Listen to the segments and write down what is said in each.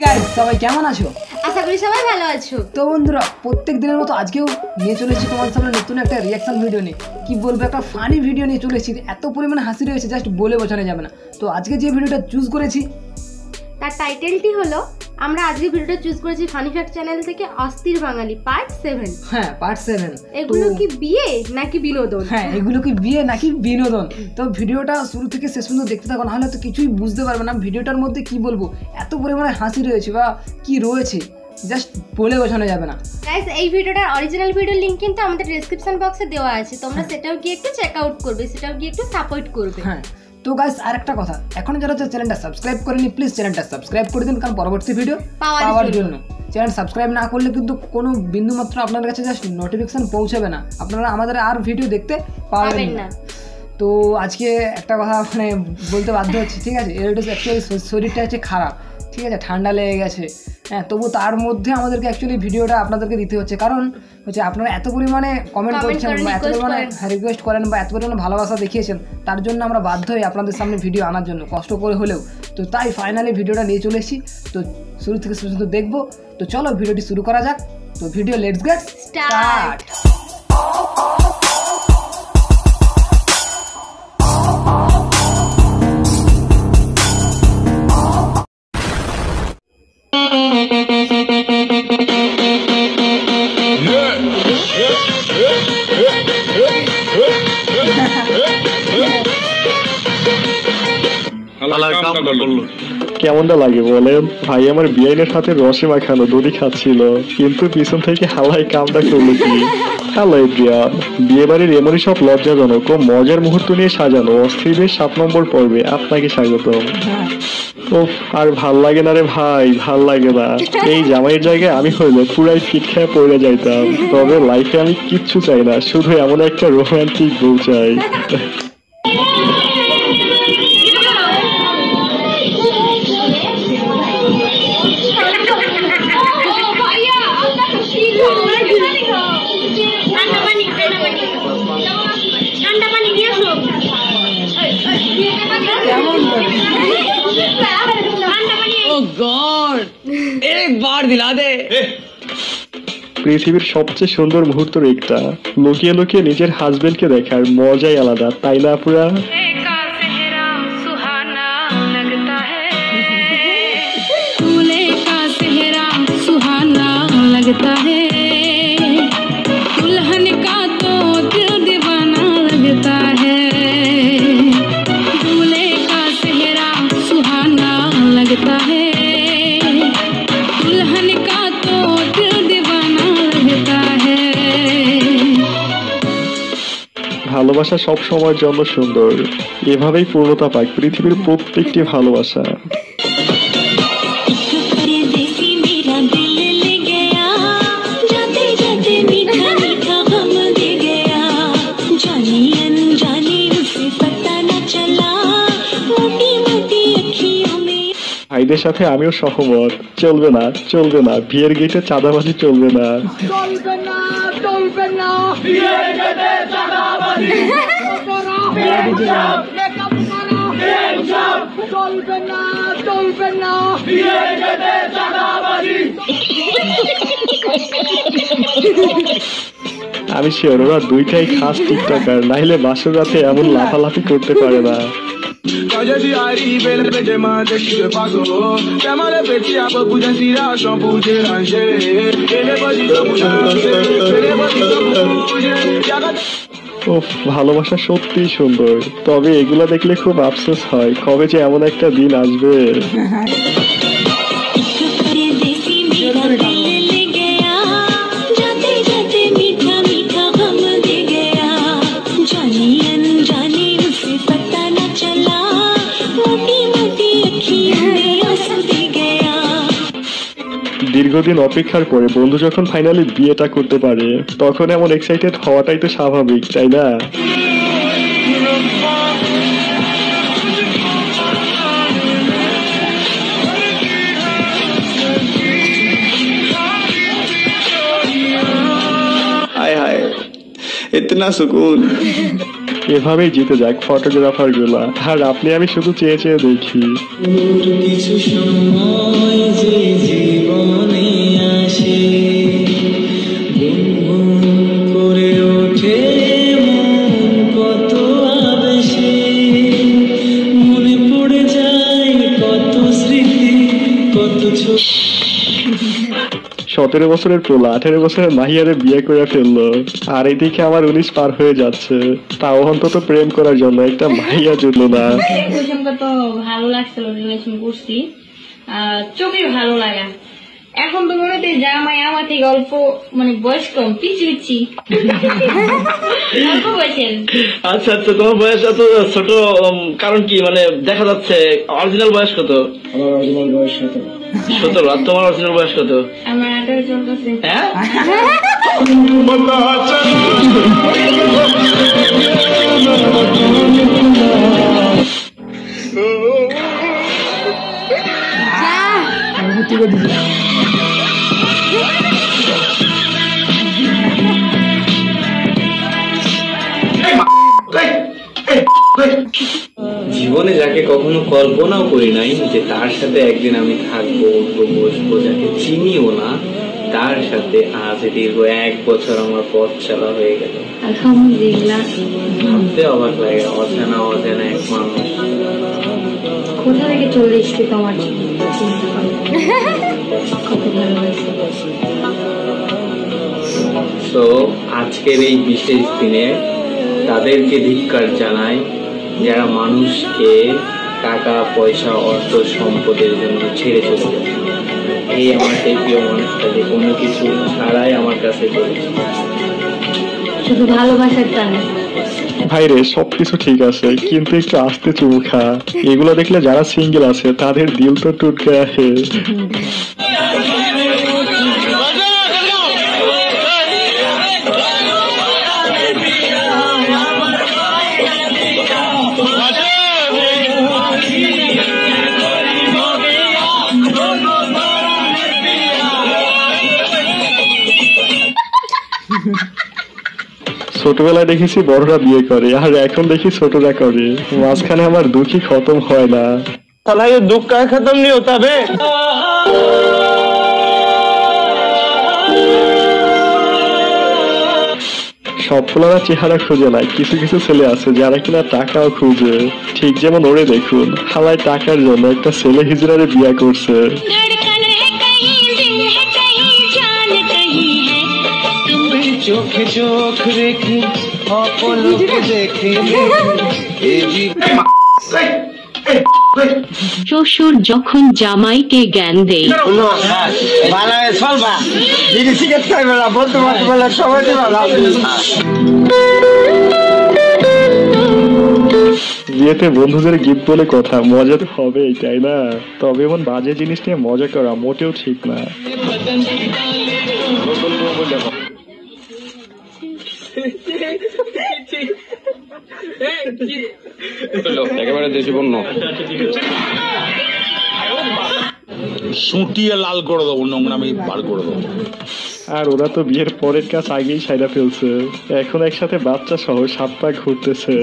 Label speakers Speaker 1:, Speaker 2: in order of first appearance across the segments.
Speaker 1: Guys সবাই কেমন আছো?
Speaker 2: আশা করি সবাই ভালো আছো।
Speaker 1: তো বন্ধুরা প্রত্যেক দিনের মতো আজকেও নিয়ে চলেছি তোমাদের সামনে নতুন একটা রিঅ্যাকশন ভিডিও নিয়ে। কি বলবো, একটা ফানি ভিডিও নিয়ে চলেছি। এত পরিমাণে হাসি রয়েছে জাস্ট বলে বোঝানো যাবে না। তো আজকে যে ভিডিওটা চুজ করেছি
Speaker 2: তার টাইটেলটি হলো, আমরা আজকে ভিডিওটা চুজ করেছি ফানি ফ্যাক্ট চ্যানেল থেকে, অস্থির বাঙালি পার্ট 7।
Speaker 1: হ্যাঁ, পার্ট 7।
Speaker 2: এগুলো কি বিয়ে নাকি বিনোদন?
Speaker 1: হ্যাঁ, এগুলো কি বিয়ে নাকি বিনোদন? তো ভিডিওটা শুরু থেকে শেষ পর্যন্ত দেখতে থাকো, নাহলে তো কিছুই বুঝতে পারবে না ভিডিওটার মধ্যে কি বলবো। এত পরিমাণে হাসি রয়েছে বা কি রয়েছে জাস্ট বলে বোঝানো যাবে না।
Speaker 2: গাইস, এই ভিডিওটার অরিজিনাল ভিডিও লিংক কিন্তু আমাদের ডেসক্রিপশন বক্সে দেওয়া আছে, তোমরা সেটাও গিয়ে একটু চেক আউট করবে, সেটাও গিয়ে একটু সাপোর্ট করবে।
Speaker 1: হ্যাঁ, তো গাইস আরেকটা কথা, এখন যারা চ্যানেলটা সাবস্ক্রাইব করেনি প্লিজ চ্যানেলটা সাবস্ক্রাইব করে দিন, কারণ পরবর্তী ভিডিও পাওয়ার জন্য চ্যানেল সাবস্ক্রাইব না করলে কিন্তু কোনো বিন্দু মাত্র আপনাদের কাছে জাস্ট নোটিফিকেশন পৌঁছাবে না, আপনারা আমাদের আর ভিডিও দেখতে পাবেন না। তো আজকে একটা কথা মানে বলতে বাধ্য হচ্ছে, ঠিক আছে, এর অ্যাকচুয়ালি শরীরটা হচ্ছে খারাপ, ঠিক আছে, ঠান্ডা লেগে গেছে। হ্যাঁ, তবু তার মধ্যে আমাদেরকে অ্যাকচুয়ালি ভিডিওটা আপনাদেরকে দিতে হচ্ছে, কারণ হচ্ছে আপনারা এত পরিমাণে কমেন্ট করছেন বা এত পরিমাণে রিকোয়েস্ট করেন বা এত পরিমাণে ভালোবাসা দেখিয়েছেন, তার জন্য আমরা বাধ্য হই আপনাদের সামনে ভিডিও আনার জন্য, কষ্ট করে হলেও। তো তাই ফাইনালি ভিডিওটা নিয়ে চলে এসেছি, তো শুরু থেকে শেষ পর্যন্ত দেখবো। তো চলো ভিডিওটি শুরু করা যাক। তো ভিডিও লেটস গেট স্টার্ট।
Speaker 3: কেমনটা লাগে বলেন ভাই? আমার বিয়াইনের সাথে রসে মাখানো দড়ি খাচ্ছিল, কিন্তু পিছন থেকে হালাই কামটা করলো কি। হ্যালো এভরিওয়ান, বিয়ে বাড়ির এমনই সব লজ্জাজনক ও মজার মুহূর্ত নিয়ে সাজানো অস্থিরের 7 নম্বর পর্বে আপনাকে স্বাগতম। ওফ, আর ভাল লাগে না রে ভাই, ভাল লাগে না। এই জামাইয়ের জায়গায় আমি হইলে পুরাই ফিট খেয়ে পড়ে যাইতাম। তবে লাইফে আমি কিচ্ছু চাই না, শুধু এমন একটা রোমান্টিক বউ চাই। পৃথিবীর সবচেয়ে সুন্দর মুহূর্ত একটা, লুকিয়ে লুকিয়ে নিজের হাজবেন্ডকে দেখার মজাই আলাদা, তাই না পুরা? ভালোবাসা সব সময়ের জন্য সুন্দর, এভাবেই পূর্ণতা পায় পৃথিবীর প্রত্যেকটি ভালোবাসা। ভাইদের সাথে আমিও সহমত, চলবে না চলবে না, বিয়ের গেটে চাঁদাবাজি চলবে না।
Speaker 1: চলবে না চলবে না, বিয়ের গেটে চাঁদাবাজি চলবে না চলবে না, বিয়ের গেটে চাঁদাবাজি।
Speaker 3: আমি শিওর ওরা দুইটাই খাস টিকটকার, নাইলে বাসর রাতে এমন লাফালাফি করতে পারে না। ভালোবাসা সত্যি সুন্দর, তবে এগুলা দেখলে খুব আফসোস হয়, কবে যে এমন একটা দিন আসবে। দীর্ঘদিন অপেক্ষার পরে বন্ধু যখন ফাইনালি বিয়েটা করতে পারে, তখন এমন এক্সাইটেড হওয়াটাই তো স্বাভাবিক, তাই না?
Speaker 4: हाय हाय इतना सुकून।
Speaker 3: এভাবেই জিতে যাক ফটোগ্রাফার গুলা, আর আপনি আমি শুধু চেয়ে চেয়ে দেখি। 17 বছরের পোলা 18 বছরের মাহিয়ারে বিয়ে করে ফেললো, আর এদিকে আমার 19 পার হয়ে যাচ্ছে, তাও অন্তত প্রেম করার জন্য একটা মাহিয়া জুটলো না।
Speaker 5: তো ভালো লাগছিল, রিলেশন করছি, চোখে ভালো লাগা। এখন তো মনে হচ্ছে জামাই আমার থেকে অল্প, মানে বয়স কম, পিছি পিছি অল্প বয়সের।
Speaker 6: আচ্ছা আচ্ছা, তোমার বয়স এত ছোট কারণ কি? মানে দেখা যাচ্ছে অরিজিনাল বয়স কত?
Speaker 1: আমার অরিজিনাল বয়স
Speaker 6: 17। আর তোমার অরিজিনাল বয়স কত?
Speaker 5: আমার 18 চলতেছে।
Speaker 6: হ্যাঁ,
Speaker 1: ভর্তি করে দিচ্ছি।
Speaker 7: জীবনে যাকে কখনো কল্পনাও করি নাই যে তার সাথে একদিন আমি থাকবো, উঠবো, বসবো, যাকে চিনিও না, তার সাথে আজ দীর্ঘ 1 বছর আমার পথ চলা হয়ে গেল।
Speaker 5: আলহামদুলিল্লাহ।
Speaker 7: ভাবতে অবাক লাগে, অজানা অজানা এক মানুষ
Speaker 5: কোথা থেকে চলে এসছে তোমার কত ভালোবাসি।
Speaker 7: তো আজকের এই বিশেষ দিনে তাদেরকে ধিক্কার জানাই যারা মানুষকে টাকা পয়সা অর্থ সম্পদের জন্য ছেড়ে চলে যায়। এই আমার সেই প্রিয় মানুষটা যে কোনো কিছু ছাড়াই আমার কাছে চলেছে,
Speaker 5: শুধু ভালোবাসার টানে।
Speaker 3: ভাইরে সবকিছু ঠিক আছে, কিন্তু একটু আস্তে চুমু খা। এগুলো দেখলে যারা সিঙ্গেল আছে তাদের দিল তো টুটকে আসে। ছোটবেলায় দেখেছি বড়রা বিয়ে করে, আর এখন দেখি ছোটরা করে। মাঝখানে আমার দুঃখই খতম হয় না।
Speaker 6: साला ये दुख का खत्म नहीं होता बे।
Speaker 3: সব ফুলারা চেহারা খুঁজে নাই, কিছু কিছু ছেলে আছে যারা কিনা টাকাও খুঁজে। ঠিক যেমন ওরে দেখুন, হালায় টাকার জন্য একটা ছেলে হিজড়ারে বিয়ে করছে।
Speaker 8: চোখে চোখ রেখে অপলক দেখে
Speaker 9: শ্বশুর যখন জামাইকে জ্ঞান দেয়,
Speaker 3: বিয়েতে বন্ধুদের গিফট বলে কথা, মজা তো হবেই, তাই না? তবে এমন বাজে জিনিস নিয়ে মজা করা মোটেও ঠিক না।
Speaker 10: একেবারে দেশি পণ্য
Speaker 11: সুটিয়ে লাল করে দেবো, নোংরামি বার করে দেবো।
Speaker 3: আর ওরা তো বিয়ের পরের কাজ আগেই সাইডা ফেলছে, এখন একসাথে বাচ্চা সহ 7 পাক ঘুরতেছে।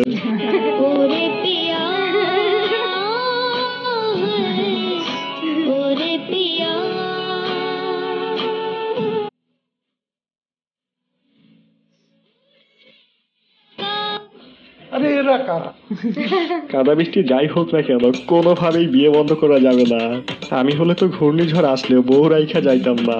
Speaker 3: কাদা বৃষ্টি যাই হোক না কেন, কোনোভাবেই বিয়ে বন্ধ করা যাবে না। আমি হলে তো ঘূর্ণিঝড় আসলেও বউ রাইখা যাইতাম না।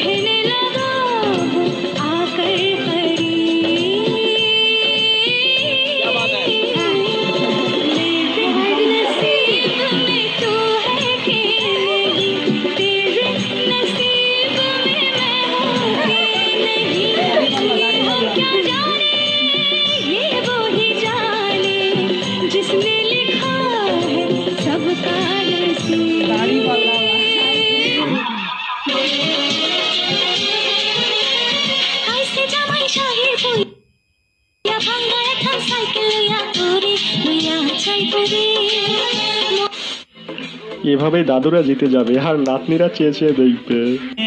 Speaker 3: এভাবেই দাদুরা জিতে যাবে, আর নাতনিরা চেয়ে চেয়ে দেখবে।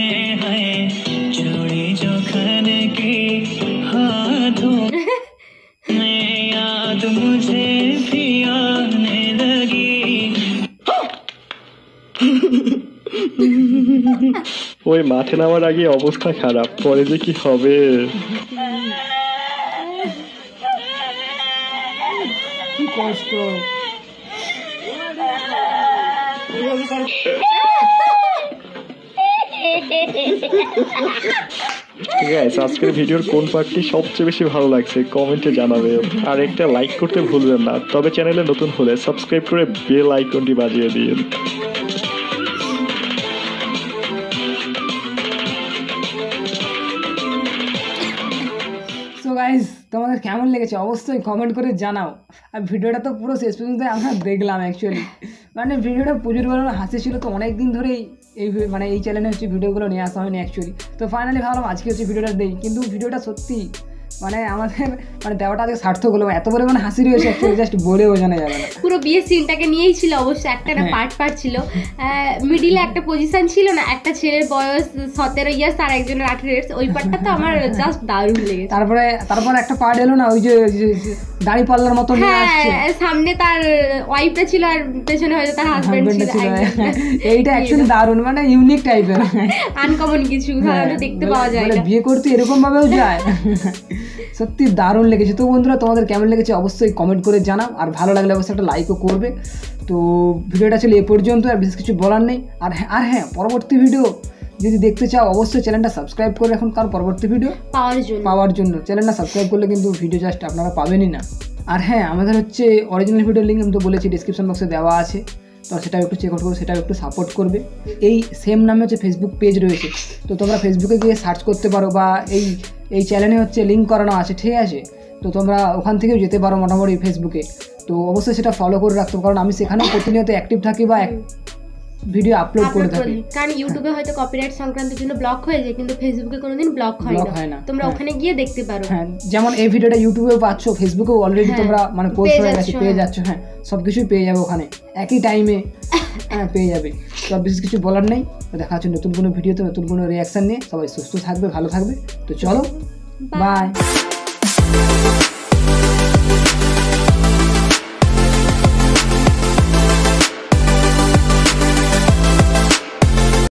Speaker 3: ওই মাঠে নামার আগে অবস্থা খারাপ, পরে যে কি হবে।
Speaker 1: কি কষ্ট।
Speaker 3: গাইস আজকের ভিডিওর কোন পার্টটি সবচেয়ে বেশি ভালো লাগছে কমেন্টে জানাবে, আর একটা লাইক করতে ভুলবেন না, তবে চ্যানেলে নতুন হলে সাবস্ক্রাইব করে বেল আইকনটি বাজিয়ে দিন।
Speaker 1: সো গাইস তোমাদের কেমন লেগেছে অবশ্যই কমেন্ট করে জানাও। আর ভিডিওটা তো পুরো শেষ পর্যন্ত আমরা দেখলাম অ্যাকচুয়ালি, মানে ভিডিওটা প্রচুর পরিমাণে হাসি ছিল। তো অনেক দিন ধরেই এই চ্যানেলে হচ্ছে ভিডিওগুলো নিয়ে আসা হয়নি অ্যাকচুয়ালি। তো ফাইনালি ভাবলাম আজকে হচ্ছে ভিডিওটা দেই, কিন্তু ভিডিওটা সত্যি মানে আমাদের মানে দেওয়াটা আজকে সার্থক হলো। এত পরিমাণে হাসি রয়েছে অ্যাকচুয়ালি জাস্ট বলে বোঝানো যাবে না।
Speaker 2: পুরো বিয়ের সিনটাকে নিয়েই ছিল অবশ্য, একটা না পার্ট ছিল, মিডিলে একটা পজিশন ছিল না, একটা ছেলের বয়স 17 ইয়ার্স আর একজনের 18 ইয়ার্স, ওই পার্টটা তো আমার জাস্ট দারুণ লেগেছে।
Speaker 1: তারপরে একটা পার্ট এলো না, ওই যে দাড়ি পাল্লার মতো নিয়ে আসছে,
Speaker 2: সামনে তার ওয়াইফটা ছিল আর পেছনে হয়তো তার হাজবেন্ড ছিল।
Speaker 1: এইটা অ্যাকচুয়ালি দারুণ, মানে ইউনিক টাইপের, আনকমন
Speaker 2: কিছু দেখতে পাওয়া যায় না।
Speaker 1: বিয়ে করতে এরকম ভাবেও যায়, সত্যি দারুণ লেগেছে। তো বন্ধুরা তোমাদের কেমন লেগেছে অবশ্যই কমেন্ট করে জানাও, আর ভালো লাগলে অবশ্যই একটা লাইকও করবে। তো ভিডিওটা ছিল এ পর্যন্ত, আর বিশেষ কিছু বলার নেই। আর হ্যাঁ পরবর্তী ভিডিও যদি দেখতে চাও অবশ্যই চ্যানেলটা সাবস্ক্রাইব করে রাখুন, কারণ পরবর্তী ভিডিও পাওয়ার জন্য চ্যানেলটা সাবস্ক্রাইব করলে কিন্তু ভিডিও জাস্ট আপনারা পাবেনই না। আর হ্যাঁ আমাদের হচ্ছে অরিজিনাল ভিডিও লিঙ্ক আমি তো বলেছি ডিসক্রিপশন বক্সে দেওয়া আছে, তো সেটাও একটু চেক আউট করবে, সেটাও একটু সাপোর্ট করবে। এই সেম নামে হচ্ছে ফেসবুক পেজ রয়েছে, তো তোমরা ফেসবুকে গিয়ে সার্চ করতে পারো, বা এই চ্যানেলে হচ্ছে লিঙ্ক করানো আছে, ঠিক আছে? তো তোমরা ওখান থেকেও যেতে পারো মোটামুটি ফেসবুকে। তো অবশ্যই সেটা ফলো করে রাখতে, কারণ আমি সেখানেও প্রতিনিয়ত অ্যাক্টিভ থাকি বা ভিডিও আপলোড করে থাকি।
Speaker 2: কারণ ইউটিউবে হয়তো কপিরাইট সংক্রান্ত জন্য ব্লক হয়ে যায়, কিন্তু ফেসবুকে কোনোদিন ব্লক হয় না। তোমরা ওখানে গিয়ে দেখতে পারো।
Speaker 1: হ্যাঁ, যেমন এই ভিডিওটা ইউটিউবেও পাচ্ছ, ফেসবুকেও অলরেডি তোমরা মানে পোস্ট হয়ে গেছে, পেয়ে যাচ্ছ। হ্যাঁ, সবকিছুই পেয়ে যাবে ওখানে একই টাইমে, হ্যাঁ পেয়ে যাবে। তো বিশেষ কিছু বলার নেই। দেখা হচ্ছে নতুন কোনো ভিডিওতে নতুন কোনো রিয়াকশন নিয়ে। সবাই সুস্থ থাকবে, ভালো থাকবে। তো চলো, বাই।